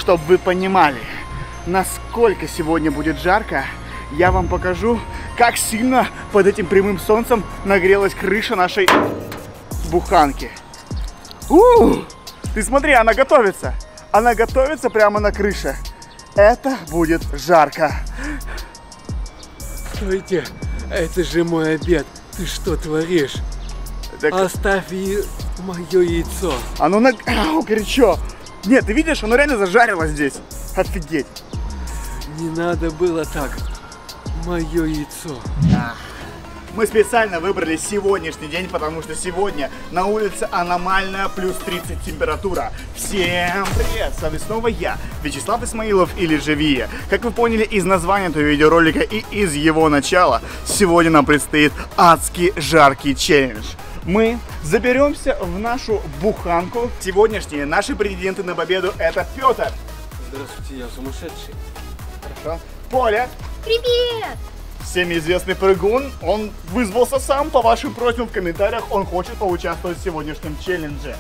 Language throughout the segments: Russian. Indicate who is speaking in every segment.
Speaker 1: чтобы вы понимали, насколько сегодня будет жарко, я вам покажу, как сильно под этим прямым солнцем нагрелась крыша нашей буханки. Ты смотри, она готовится. Она готовится прямо на крыше. Это будет жарко.
Speaker 2: Стойте, это же мой обед. Ты что творишь?
Speaker 1: Так...
Speaker 2: Оставь мое яйцо.
Speaker 1: Оно горячо. Нет, ты видишь, оно реально зажарилось здесь. Офигеть.
Speaker 2: Не надо было так. Мое яйцо.
Speaker 1: Мы специально выбрали сегодняшний день, потому что сегодня на улице аномальная плюс 30 температура. Всем привет! С вами снова я, Вячеслав Исмаилов или же Вия. Как вы поняли из названия этого видеоролика и из его начала, сегодня нам предстоит адский жаркий челлендж. Мы заберемся в нашу буханку. Сегодняшние наши претенденты на победу — это Петр.
Speaker 2: Здравствуйте, я сумасшедший.
Speaker 1: Хорошо. Поля.
Speaker 3: Привет!
Speaker 1: Всем известный прыгун, он вызвался сам по вашим просьбам в комментариях, он хочет поучаствовать в сегодняшнем челлендже.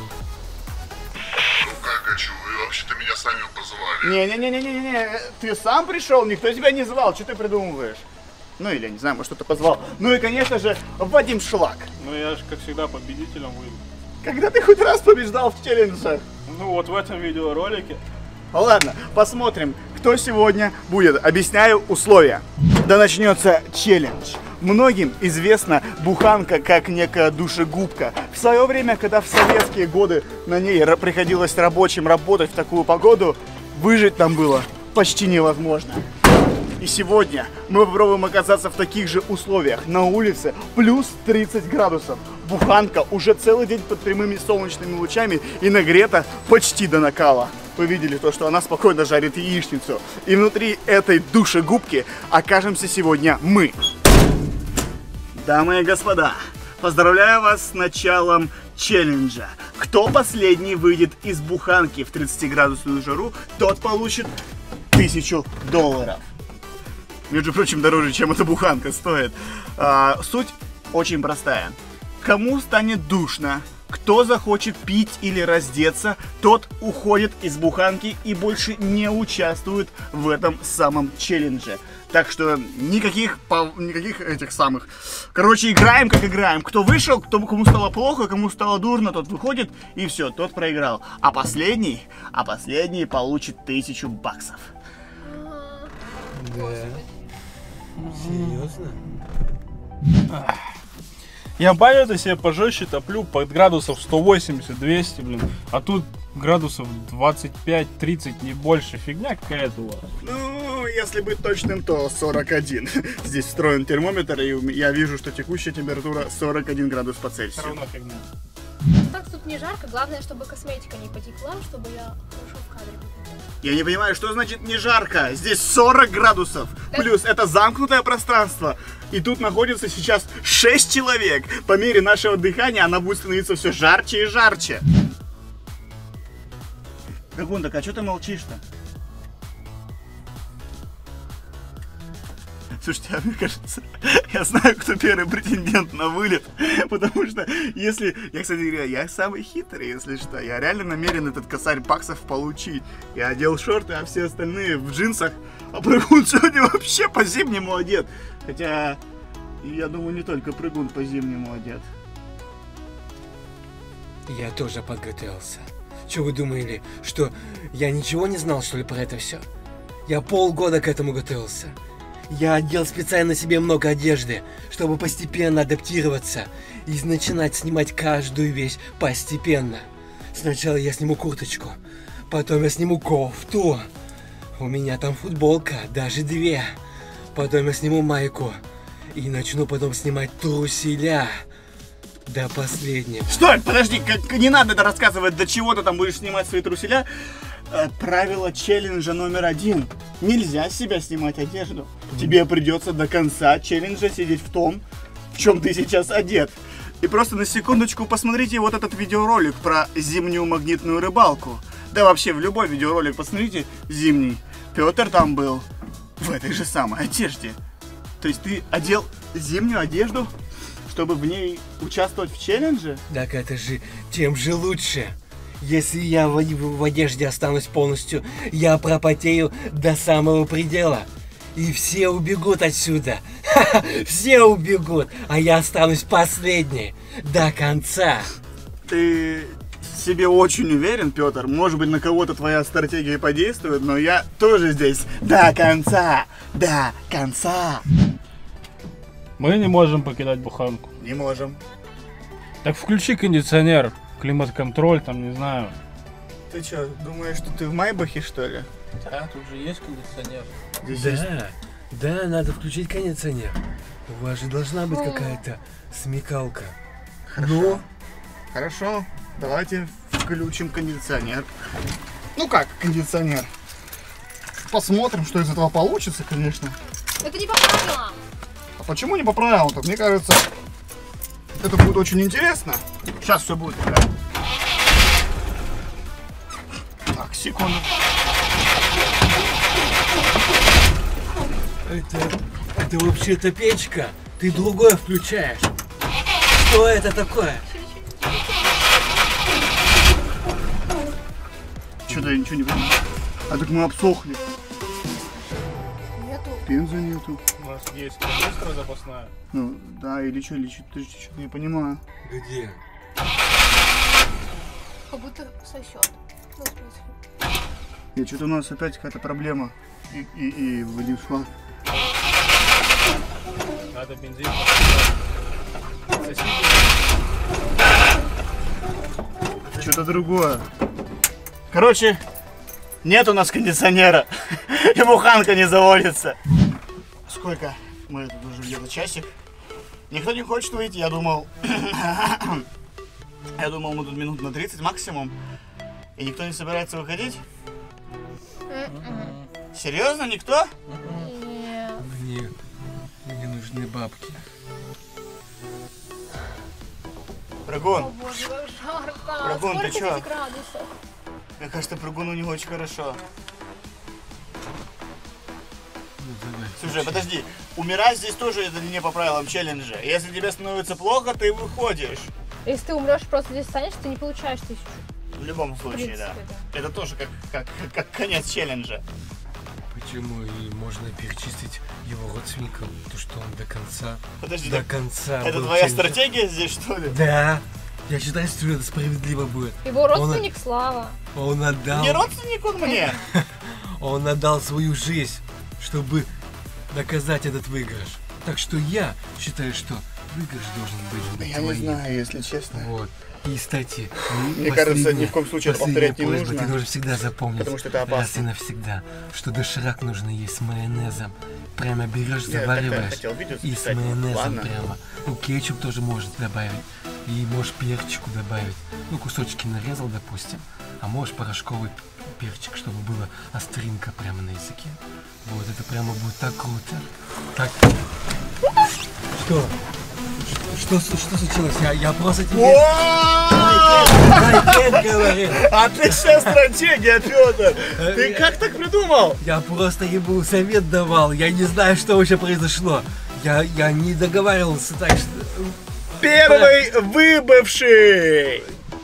Speaker 4: Ну как хочу, вы вообще-то меня сами позвали.
Speaker 1: Не, ты сам пришел, никто тебя не звал, что ты придумываешь? Ну или, я не знаю, может кто-то позвал. Ну и, конечно же, Вадим Шлак.
Speaker 5: Ну я же, как всегда, победителем выйду.
Speaker 1: Когда ты хоть раз побеждал в челленджах?
Speaker 5: Ну вот в этом видеоролике.
Speaker 1: Ладно, посмотрим, кто сегодня будет. Объясняю условия. Да начнется челлендж. Многим известна буханка как некая душегубка. В свое время, когда в советские годы на ней приходилось рабочим работать в такую погоду, выжить там было почти невозможно. И сегодня мы попробуем оказаться в таких же условиях. На улице плюс 30 градусов. Буханка уже целый день под прямыми солнечными лучами и нагрета почти до накала. Вы видели то, что она спокойно жарит яичницу. И внутри этой душегубки окажемся сегодня мы. Дамы и господа, поздравляю вас с началом челленджа. Кто последний выйдет из буханки в 30-градусную жару, тот получит $1000. Между прочим, дороже, чем эта буханка стоит. Суть очень простая. Кому станет душно, кто захочет пить или раздеться, тот уходит из буханки и больше не участвует в этом самом челлендже. Так что никаких этих самых. Короче, играем как играем. Кто вышел, кому стало плохо, кому стало дурно, тот выходит и все, тот проиграл. А последний получит $1000.
Speaker 2: Да. Серьезно?
Speaker 5: Я баню-то себе пожестче топлю под градусов 180-200, блин. А тут градусов 25-30, не больше. Фигня какая-то у вас.
Speaker 1: Ну, если быть точным, то 41. Здесь встроен термометр, и я вижу, что текущая температура 41 градус по Цельсию.
Speaker 5: Равно фигня.
Speaker 3: Так тут не жарко, главное, чтобы косметика не потекла, чтобы я хорошо в кадре выглядела.
Speaker 1: Я не понимаю, что значит не жарко. Здесь 40 градусов. Плюс это замкнутое пространство. И тут находится сейчас 6 человек. По мере нашего дыхания она будет становиться все жарче и жарче. Гагун, так а что ты молчишь-то? Слушайте, а мне кажется, я знаю, кто первый претендент на вылет. Потому что если... Я, кстати говоря, я самый хитрый, если что. Я реально намерен этот косарь баксов получить. Я одел шорты, а все остальные в джинсах. А прыгун сегодня вообще по-зимнему одет. Хотя, я думаю, не только прыгун по-зимнему одет.
Speaker 2: Я тоже подготовился. Что вы думали, что я ничего не знал, что ли, про это все? Я полгода к этому готовился. Я одел специально себе много одежды, чтобы постепенно адаптироваться и начинать снимать каждую вещь постепенно. Сначала я сниму курточку, потом я сниму кофту. У меня там футболка, даже 2. Потом я сниму майку и начну потом снимать труселя. До последнего.
Speaker 1: Стой, подожди, не надо это рассказывать, до чего ты там будешь снимать свои труселя. Правило челленджа номер 1. Нельзя с себя снимать одежду. Тебе придется до конца челленджа сидеть в том, в чем ты сейчас одет. И просто на секундочку посмотрите вот этот видеоролик про зимнюю магнитную рыбалку. Да вообще в любой видеоролик посмотрите зимний. Петр там был в этой же самой одежде. То есть ты одел зимнюю одежду, чтобы в ней участвовать в челлендже?
Speaker 2: Так это же тем же лучше. Если я в одежде останусь полностью, я пропотею до самого предела. И все убегут отсюда. Все убегут, а я останусь последний. До конца.
Speaker 1: Ты в себе очень уверен, Петр? Может быть, на кого-то твоя стратегия подействует, но я тоже здесь до конца. До конца.
Speaker 5: Мы не можем покидать буханку.
Speaker 1: Не можем.
Speaker 5: Так включи кондиционер, климат-контроль, там, не знаю.
Speaker 1: Ты что, думаешь, что ты в Майбахе, что ли?
Speaker 5: Да, тут же есть кондиционер.
Speaker 1: Здесь есть...
Speaker 2: Да, надо включить кондиционер. У вас же должна быть какая-то смекалка.
Speaker 1: Хорошо. Хорошо, давайте включим кондиционер. Ну как кондиционер? Посмотрим, что из этого получится, конечно.
Speaker 3: Это не по правилам.
Speaker 1: А почему не по правилам-то? Мне кажется, это будет очень интересно. Сейчас все будет. Да? Так, секунду.
Speaker 2: Это вообще-то печка. Ты другое включаешь. Что это такое?
Speaker 1: Что-то я ничего не понимаю. А так мы обсохли.
Speaker 3: Нету.
Speaker 1: Бенза нету.
Speaker 5: У нас есть канистра запасная.
Speaker 1: Ну, да, или что, что-то не понимаю.
Speaker 2: Где?
Speaker 3: Как будто сосет. Ну, в смысле.
Speaker 1: Нет, что-то у нас опять какая-то проблема. И Вадим шла.
Speaker 5: Надо бензин.
Speaker 1: Что-то другое. Короче, нет у нас кондиционера. И буханка не заводится. Сколько? Мы тут уже где-то часик. Никто не хочет выйти, я думал... Я думал, мы тут минут на 30 максимум. И никто не собирается выходить? Серьезно, никто?
Speaker 3: Нет.
Speaker 2: Мне нужны бабки.
Speaker 1: Прыгун,
Speaker 3: О боже, как жарко.
Speaker 1: Драгон, ты
Speaker 3: Сколько
Speaker 1: чё?
Speaker 3: здесь градусов?
Speaker 1: мне кажется, прыгуну не очень хорошо.
Speaker 2: Ну, давай.
Speaker 1: Слушай, подожди, умирать здесь тоже это не по правилам челленджа. Если тебе становится плохо, ты выходишь.
Speaker 3: Если ты умрешь, просто здесь станешь, ты не получаешь 1000.
Speaker 1: В любом
Speaker 3: В
Speaker 1: случае,
Speaker 3: принципе,
Speaker 1: да. Это тоже как конец челленджа.
Speaker 2: Почему и можно перечислить его родственникам, то что он до конца.
Speaker 1: Подожди,
Speaker 2: До конца.
Speaker 1: это
Speaker 2: был
Speaker 1: твоя
Speaker 2: челленджер.
Speaker 1: стратегия здесь, что ли?
Speaker 2: Да. Я считаю, что это справедливо будет.
Speaker 3: Его родственник Слава.
Speaker 2: Он отдал.
Speaker 1: Не родственник он мне.
Speaker 2: Он отдал свою жизнь, чтобы доказать этот выигрыш. Так что я считаю, что выигрыш должен быть
Speaker 1: Я не
Speaker 2: твоим.
Speaker 1: знаю, если честно.
Speaker 2: Вот. И, кстати,
Speaker 1: Мне кажется, ни в коем случае это
Speaker 2: последняя
Speaker 1: повторять не
Speaker 2: просьба,
Speaker 1: нужно.
Speaker 2: Ты должен всегда запомнить,
Speaker 1: Потому что это
Speaker 2: раз
Speaker 1: опасно.
Speaker 2: и навсегда, что доширак нужно есть с майонезом. Прямо берешь,
Speaker 1: Я
Speaker 2: завариваешь
Speaker 1: хотел видео
Speaker 2: и с
Speaker 1: записать.
Speaker 2: майонезом
Speaker 1: Ладно.
Speaker 2: прямо. Ну, кетчуп тоже можешь добавить. И можешь перчику добавить. Ну, кусочки нарезал, допустим. А можешь порошковый перчик, чтобы была остринка прямо на языке. Вот, это прямо будет так круто. Так. Что? Что случилось? Я просто тебе... Дай говорит.
Speaker 1: Отличная стратегия, Петр! Ты как так придумал?
Speaker 2: Я просто ему совет давал. Я не знаю, что вообще произошло. Я не договаривался, так что...
Speaker 1: Первый выбывший!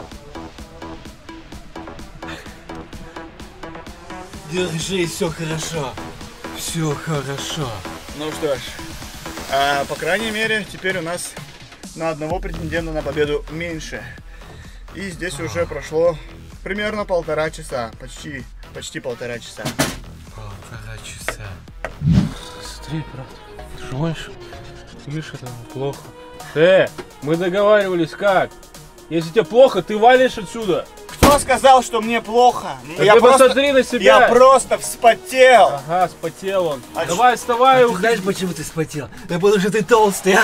Speaker 2: Держись, все хорошо. Все хорошо.
Speaker 1: Ну что ж, по крайней мере, теперь у нас на одного претендента на победу меньше. И здесь уже прошло примерно 1,5 часа. Почти 1,5 часа.
Speaker 2: 1,5 часа.
Speaker 5: Смотри, брат, ты жуешь? Видишь, это плохо. Мы договаривались как? Если тебе плохо, ты валишь отсюда.
Speaker 1: Кто сказал, что мне плохо?
Speaker 5: Ты посмотри на себя.
Speaker 1: Я просто вспотел.
Speaker 5: Ага, спотел он.
Speaker 1: А
Speaker 5: Давай, вставай,
Speaker 2: Ты
Speaker 5: уходи.
Speaker 2: знаешь, почему ты спотел? Да потому что ты толстый.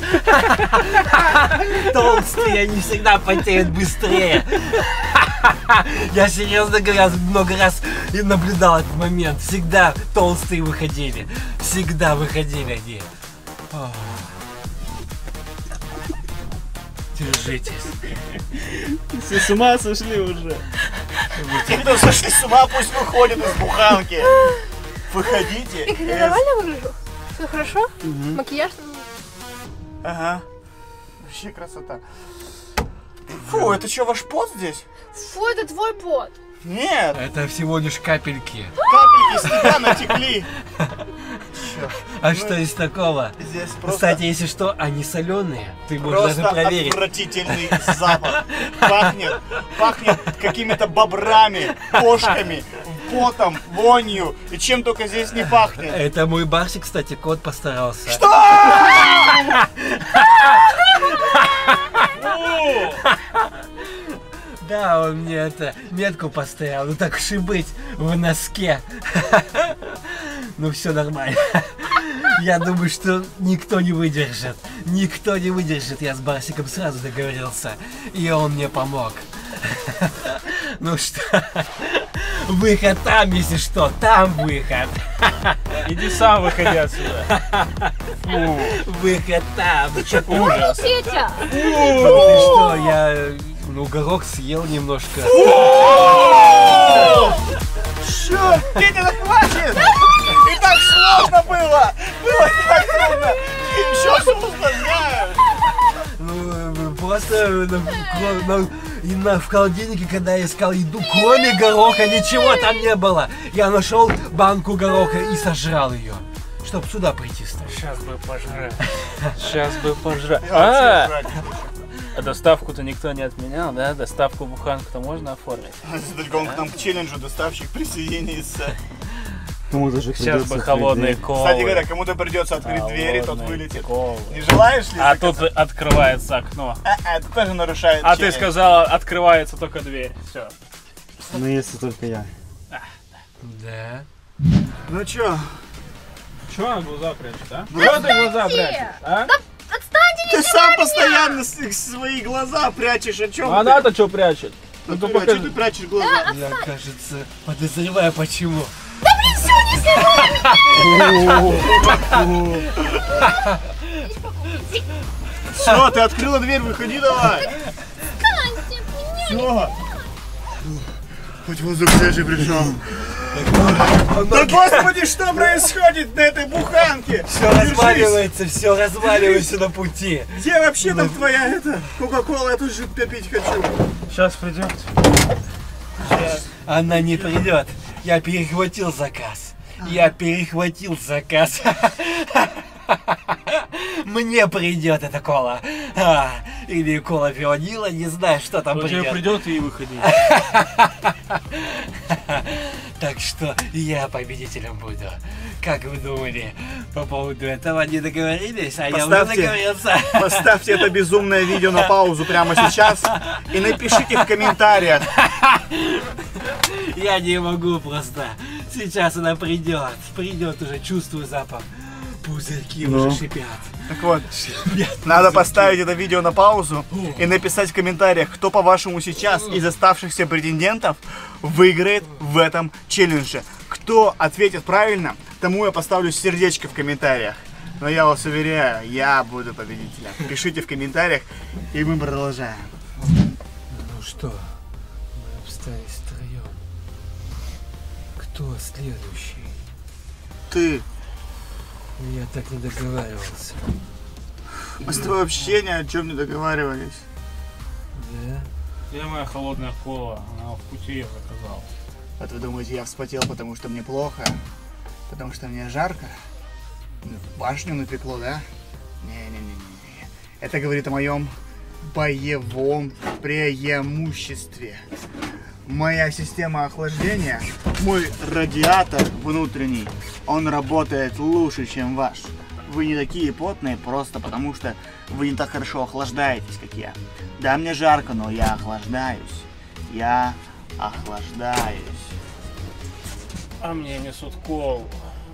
Speaker 2: Толстые не всегда потеют быстрее. Я серьезно говоря, много раз и наблюдал этот момент. Всегда толстые выходили. Всегда выходили они. Держитесь.
Speaker 1: Все с ума сошли уже. Те, кто сошли с ума, пусть выходят из буханки. Выходите.
Speaker 3: Их, я нормально выгляжу? Все хорошо? Макияж?
Speaker 1: Ага. Вообще красота. Фу, это что, ваш пот здесь?
Speaker 3: Фу, это твой пот.
Speaker 1: Нет,
Speaker 2: Это всего лишь капельки.
Speaker 1: капельки с тебя натекли.
Speaker 2: А что из такого?
Speaker 1: Здесь просто...
Speaker 2: Кстати, если что, они соленые. Ты можешь
Speaker 1: Просто
Speaker 2: даже проверить.
Speaker 1: отвратительный запах. Пахнет какими-то бобрами, кошками, потом, вонью. И чем только здесь не пахнет.
Speaker 2: Это мой Барсик, кстати, кот постарался.
Speaker 1: Что?
Speaker 2: Да, он мне это метку поставил. Ну так уж и быть, в носке. Ну все нормально. Я думаю, что никто не выдержит. Никто не выдержит. Я с Барсиком сразу договорился. И он мне помог. Ну что, выход там, если что, там выход.
Speaker 5: Иди сам выходи отсюда. Фу.
Speaker 2: Выход там.
Speaker 5: Ужас.
Speaker 3: Петя!
Speaker 2: Ты что, я горох съел немножко.
Speaker 1: Что? Петя, да хватит! И так сложно было! Было не так трудно! Еще все усложняешь!
Speaker 2: Ну, просто в холодильнике, когда я искал еду, кроме гороха, ничего там не было. Я нашел банку гороха и сожрал ее, чтобы сюда прийти.
Speaker 5: Сейчас бы пожрать. Сейчас бы пожрать.
Speaker 1: Я вообще жрать.
Speaker 5: А доставку-то никто не отменял, да? Доставку буханку-то можно оформить?
Speaker 1: Только он к нам к челленджу доставщик присоединится.
Speaker 6: Кому-то же
Speaker 5: Сейчас бы холодные колы.
Speaker 1: Кстати говоря, кому-то придется открыть двери, тот
Speaker 5: Холодные
Speaker 1: вылетит.
Speaker 5: колы.
Speaker 1: Не желаешь ли?
Speaker 5: А тут открывается окно.
Speaker 1: Это тоже нарушает
Speaker 5: А ты
Speaker 1: челлендж.
Speaker 5: сказала, открывается только дверь. Все.
Speaker 6: Ну если только я.
Speaker 2: Да.
Speaker 1: Ну чё?
Speaker 5: Чего глаза прячешь, а? Чего ты глаза прячешь, а?
Speaker 1: Ты сам постоянно свои глаза прячешь, о чем
Speaker 5: А она-то что прячет? Ну,
Speaker 1: ты?
Speaker 5: то
Speaker 1: А чё
Speaker 5: покажи.
Speaker 1: ты прячешь глаза?
Speaker 2: Я, кажется, подозреваю, почему.
Speaker 1: Все, ты открыла дверь, выходи давай. Все. Хоть воздух свежий пришел. Да господи, что происходит на этой буханке?
Speaker 2: Все разваливается на пути.
Speaker 1: Где вообще там твоя эта Кока-Кола? Я тоже попить хочу.
Speaker 5: Сейчас придет.
Speaker 2: Она не придет. Я перехватил заказ. Я перехватил заказ. Мне придет эта кола. Или кола Фионила, не знаю, что там
Speaker 5: Вот тебе
Speaker 2: придет.
Speaker 5: придет и выходи.
Speaker 2: Так что я победителем буду. Как вы думали, по поводу этого не договорились, а я уже
Speaker 1: Поставьте.
Speaker 2: договорился.
Speaker 1: Поставьте это безумное видео на паузу прямо сейчас и напишите в комментариях.
Speaker 2: Я не могу просто. Сейчас она придет. Придет уже, чувствую запах. Пузырьки уже шипят.
Speaker 1: Так вот, надо поставить это видео на паузу и написать в комментариях, кто по-вашему сейчас из оставшихся претендентов выиграет в этом челлендже. Кто ответит правильно, тому я поставлю сердечко в комментариях. Но я вас уверяю, я буду победителем. Пишите в комментариях, и мы продолжаем.
Speaker 2: Ну что, мы остались втроем. Кто следующий?
Speaker 1: Ты,
Speaker 2: Я так не договаривался.
Speaker 1: мы с тобой вообще ни о чем не договаривались.
Speaker 2: Да?
Speaker 5: Где моя холодная кола? Она в пути я заказал.
Speaker 1: Вот вы думаете, я вспотел, потому что мне плохо? Потому что мне жарко? Башню напекло, да? Не-не-не-не. Это говорит о моем боевом преимуществе. Моя система охлаждения, мой радиатор внутренний, он работает лучше, чем ваш. Вы не такие потные просто потому, что вы не так хорошо охлаждаетесь, как я. Да, мне жарко, но я охлаждаюсь. Я охлаждаюсь.
Speaker 5: А мне несут колу.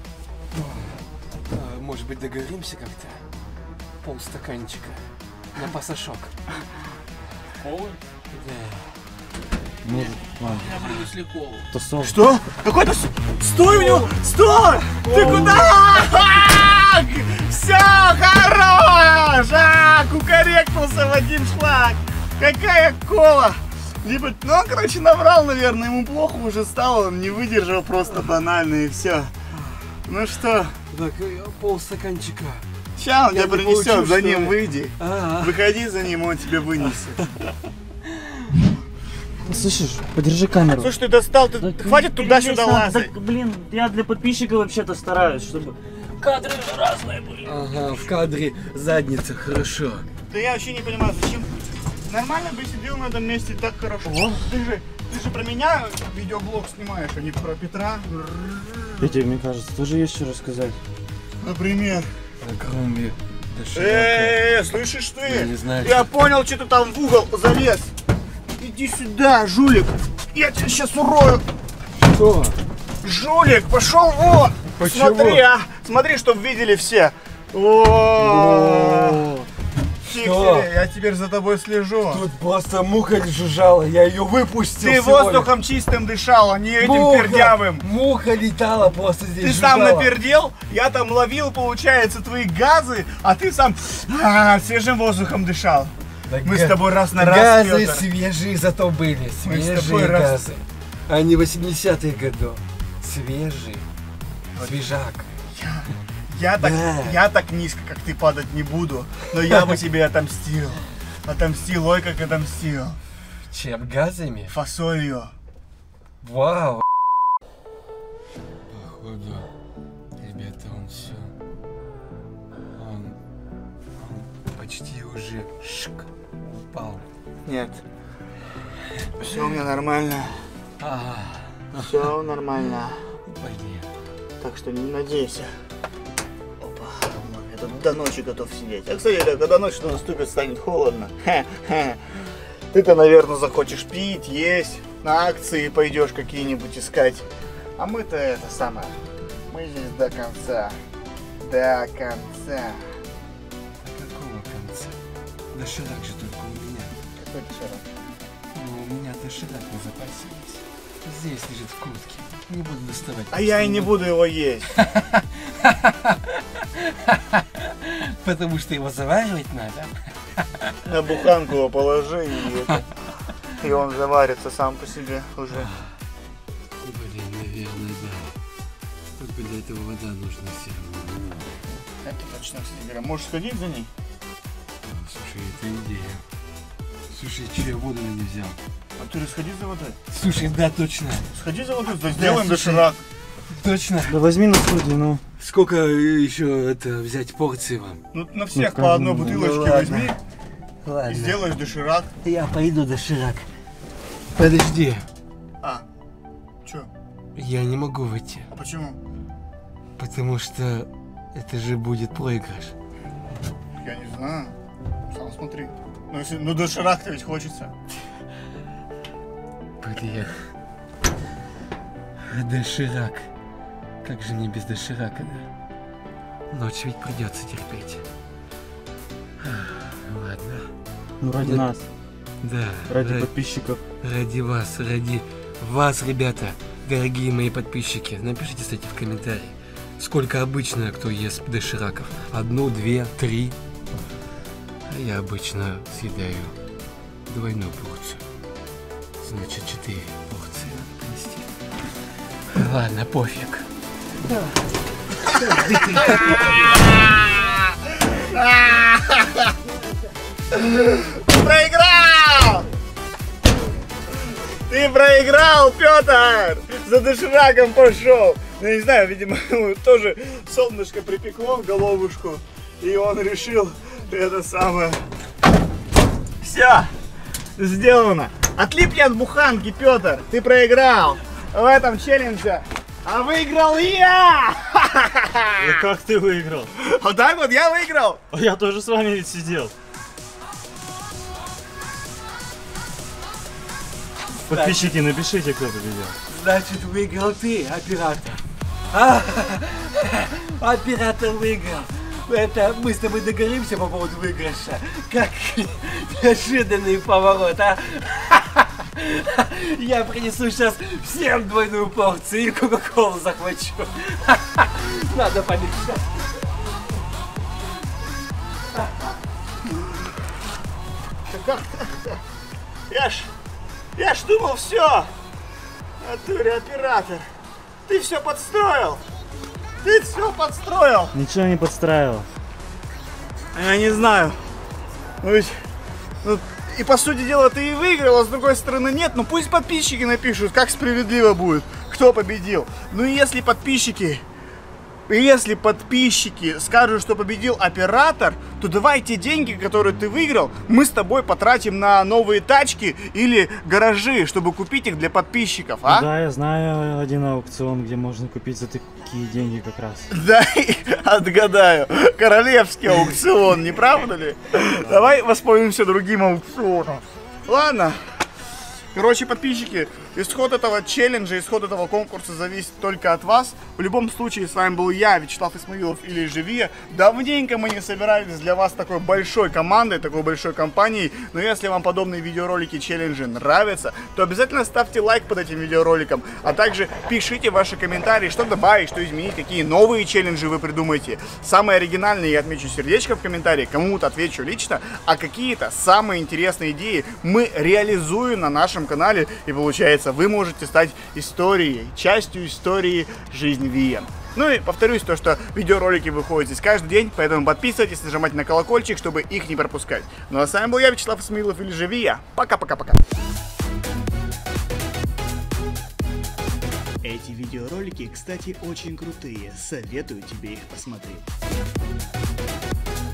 Speaker 2: Может быть, договоримся как-то? Полстаканчика. На пасашок.
Speaker 5: Колы?
Speaker 2: Да.
Speaker 6: Может, ладно.
Speaker 5: Я принесли колу.
Speaker 6: То сок.
Speaker 1: Что? Какой-то... Стой у него! Стой! Ты куда? Все, хорош! Кукарекнулся в один шлаг. Какая кола! Либо, ну, он, короче, наврал, наверное, ему плохо уже стало, он не выдержал просто банально и все. Ну что,
Speaker 2: Так, полстаканчика.
Speaker 1: сейчас он
Speaker 2: Я
Speaker 1: тебя
Speaker 2: не
Speaker 1: принесет,
Speaker 2: получу,
Speaker 1: за
Speaker 2: что
Speaker 1: ним
Speaker 2: ли?
Speaker 1: выйди.
Speaker 2: Ага.
Speaker 1: Выходи за ним, он тебе вынесет.
Speaker 6: Слышишь, подержи камеру.
Speaker 1: Слушай, ты достал, ты
Speaker 6: Да
Speaker 1: хватит
Speaker 6: не
Speaker 1: туда-сюда
Speaker 6: перелезь на-
Speaker 1: лазать.
Speaker 6: Так, блин, я для подписчиков вообще-то стараюсь, чтобы... Кадры же разные были.
Speaker 2: Ага, в кадре задница, хорошо.
Speaker 1: Да я вообще не понимаю, зачем. Нормально бы сидел на этом месте, так хорошо. Ты же про меня видеоблог снимаешь, а не про Петра.
Speaker 6: Петя, мне кажется, тоже есть что рассказать.
Speaker 1: Например.
Speaker 2: Кроме доширака.
Speaker 1: Слышишь ты?
Speaker 2: Я не знаю,
Speaker 1: Я понял, что ты там в угол залез. Иди сюда, жулик. Я тебя сейчас урою.
Speaker 2: Что?
Speaker 1: Жулик, пошел вон.
Speaker 2: Почему?
Speaker 1: Смотри, смотри, чтоб видели все. О,
Speaker 2: Что?
Speaker 1: я теперь за тобой слежу.
Speaker 2: Тут просто муха жужжала, я ее выпустил.
Speaker 1: Ты
Speaker 2: всего
Speaker 1: воздухом чистым дышал, а не
Speaker 2: лишь.
Speaker 1: этим
Speaker 2: Муха!
Speaker 1: пердявым.
Speaker 2: Муха летала просто здесь.
Speaker 1: Ты сам
Speaker 2: жужжала.
Speaker 1: напердел, я там ловил, получается, твои газы, а ты сам свежим воздухом дышал.
Speaker 2: Да
Speaker 1: Мы
Speaker 2: га-
Speaker 1: с тобой раз на раз,
Speaker 2: Газы
Speaker 1: Пётр.
Speaker 2: свежие зато были.
Speaker 1: Мы с
Speaker 2: Свежие
Speaker 1: тобой раз-
Speaker 2: газы. А не 80-х годов. Свежий. Свежак.
Speaker 1: Я
Speaker 2: Да.
Speaker 1: так низко, как ты, падать не буду, но я бы тебе отомстил. Отомстил, ой, как отомстил.
Speaker 2: Чем? Газами?
Speaker 1: Фасолью.
Speaker 2: Вау. Походу, ребята, он все. Он почти уже упал.
Speaker 1: Нет. Все у меня нормально. Все нормально.
Speaker 2: Упади.
Speaker 1: Так что не надейся. Опа, я тут до ночи готов сидеть. А, кстати, когда ночь наступит, станет холодно. Хе-хе. Ты-то, наверное, захочешь пить, есть, на акции пойдешь какие-нибудь искать. А мы-то это самое. Мы здесь до конца. До конца.
Speaker 2: Какого конца? Доширак же только у меня.
Speaker 1: Какой ты шарок?
Speaker 2: Ну, у меня доширак на запасе есть. Здесь лежит в куртке. Не буду доставать.
Speaker 1: А я и не буду его есть.
Speaker 2: Потому что его заваривать надо.
Speaker 1: На буханку его положи, и он заварится сам по себе уже.
Speaker 2: Блин, наверное, да. Только для этого вода нужна все равно.
Speaker 1: Это точно, кстати говоря. Можешь сходить за ней?
Speaker 2: Слушай, это идея. Слушай, че я воду не взял?
Speaker 1: А ты сходи за водой.
Speaker 2: Слушай, да, точно.
Speaker 1: Сходи за водой, да сделаем
Speaker 2: слушай.
Speaker 1: доширак.
Speaker 2: Точно.
Speaker 6: Да возьми на студию, ну.
Speaker 2: Сколько еще это взять порции вам?
Speaker 1: Ну на всех
Speaker 6: Ну,
Speaker 1: по одной
Speaker 6: ну,
Speaker 1: бутылочке
Speaker 2: ладно.
Speaker 1: возьми
Speaker 2: Ладно.
Speaker 1: и сделаешь доширак.
Speaker 2: Я пойду доширак. Подожди.
Speaker 1: А, чё?
Speaker 2: Я не могу выйти.
Speaker 1: А почему?
Speaker 2: Потому что это же будет проигрыш.
Speaker 1: Я не знаю. Сам смотри. Ну, если, ну доширак-то ведь хочется.
Speaker 2: Привет. Доширак. Как же мне без доширака, да? Ночь ведь придется терпеть. Ладно.
Speaker 6: Ну ради
Speaker 2: Да.
Speaker 6: нас,
Speaker 2: Да.
Speaker 6: ради подписчиков.
Speaker 2: Ради вас, ради вас, ребята, дорогие мои подписчики. Напишите, кстати, в комментарии, сколько обычно кто ест дошираков. 1, 2, 3. А я обычно съедаю двойную порцию. Значит, 4 порции надо принести. Ладно, пофиг.
Speaker 1: Проиграл! Ты проиграл, Петр! За дошираком пошел. Ну, я не знаю, видимо, ему тоже солнышко припекло в головушку. И он решил это самое. Все, сделано. Отлипни от буханки, Петр. Ты проиграл в этом челлендже. А выиграл я!
Speaker 6: Да как ты выиграл?
Speaker 1: Вот так вот я выиграл.
Speaker 6: А я тоже с вами ведь сидел. Подписчики, напишите, кто победил.
Speaker 2: Значит, выиграл ты, оператор. Оператор выиграл. Это мы с тобой договоримся по поводу выигрыша. Как неожиданный поворот, а? Я принесу сейчас всем двойную порцию и кока-колу захвачу. Надо помечтать.
Speaker 1: Я ж думал, все. Натуре оператор. Ты все подстроил. Ты все подстроил.
Speaker 6: Ничего не подстраивал.
Speaker 1: Я не знаю. Ну ведь, ну, И по сути дела ты и выиграл, а с другой стороны нет. Ну пусть подписчики напишут, как справедливо будет, кто победил. Ну и если подписчики скажут, что победил оператор, то давай те деньги, которые ты выиграл, мы с тобой потратим на новые тачки или гаражи, чтобы купить их для подписчиков, а?
Speaker 6: Да, я знаю один аукцион, где можно купить за такие деньги как раз.
Speaker 1: Да, отгадаю. Королевский аукцион, не правда ли? Давай воспользуемся другим аукционом. Ладно. Короче, подписчики, исход этого челленджа, исход этого конкурса зависит только от вас. В любом случае, с вами был я, Вячеслав Исмаилов или же Вия. Давненько мы не собирались для вас такой большой командой, такой большой компанией. Но если вам подобные видеоролики, челленджи нравятся, то обязательно ставьте лайк под этим видеороликом. А также пишите ваши комментарии, что добавить, что изменить, какие новые челленджи вы придумаете. Самые оригинальные я отмечу сердечко в комментарии, кому-то отвечу лично. А какие-то самые интересные идеи мы реализуем на нашем канале, и получается, вы можете стать историей, частью истории жизни Вия. Ну и повторюсь, то, что видеоролики выходят здесь каждый день, поэтому подписывайтесь, нажимайте на колокольчик, чтобы их не пропускать. Ну а с вами был я, Вячеслав Исмаилов или же Вия. Пока-пока-пока. Эти видеоролики, кстати, очень крутые, советую тебе их посмотреть.